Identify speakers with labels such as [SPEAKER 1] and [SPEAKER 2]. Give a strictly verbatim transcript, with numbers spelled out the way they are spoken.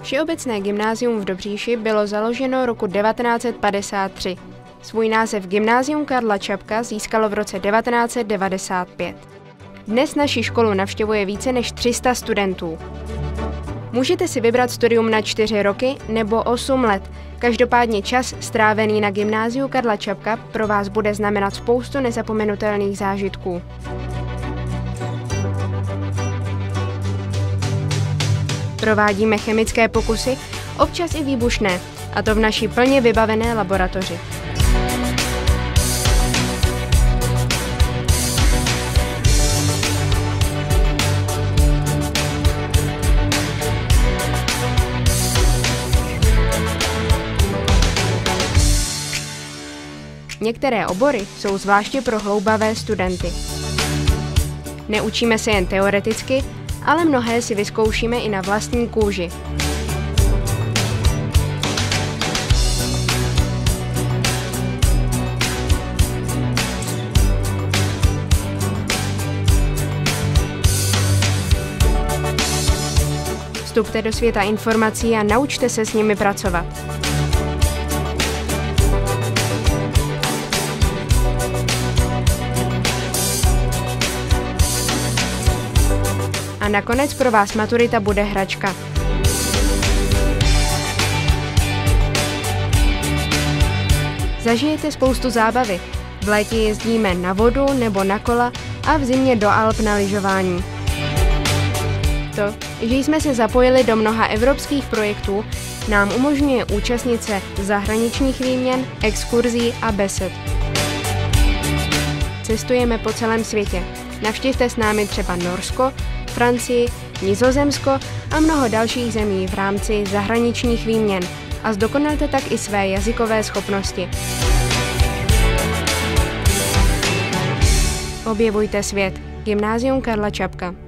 [SPEAKER 1] Všeobecné gymnázium v Dobříši bylo založeno roku devatenáct set padesát tři. Svůj název Gymnázium Karla Čapka získalo v roce devatenáct set devadesát pět. Dnes naši školu navštěvuje více než tři sta studentů. Můžete si vybrat studium na čtyři roky nebo osm let. Každopádně čas strávený na Gymnáziu Karla Čapka pro vás bude znamenat spoustu nezapomenutelných zážitků. Provádíme chemické pokusy, občas i výbušné, a to v naší plně vybavené laboratoři. Některé obory jsou zvláště pro hloubavé studenty. Neučíme se jen teoreticky, ale mnohé si vyzkoušíme i na vlastní kůži. Vstupte do světa informací a naučte se s nimi pracovat. A nakonec pro vás maturita bude hračka. Zažijete spoustu zábavy. V létě jezdíme na vodu nebo na kola a v zimě do Alp na lyžování. To, že jsme se zapojili do mnoha evropských projektů, nám umožňuje účastnit se zahraničních výměn, exkurzí a besed. Cestujeme po celém světě. Navštivte s námi třeba Norsko, Francii, Nizozemsko a mnoho dalších zemí v rámci zahraničních výměn a zdokonalte tak i své jazykové schopnosti. Objevujte svět. Gymnázium Karla Čapka.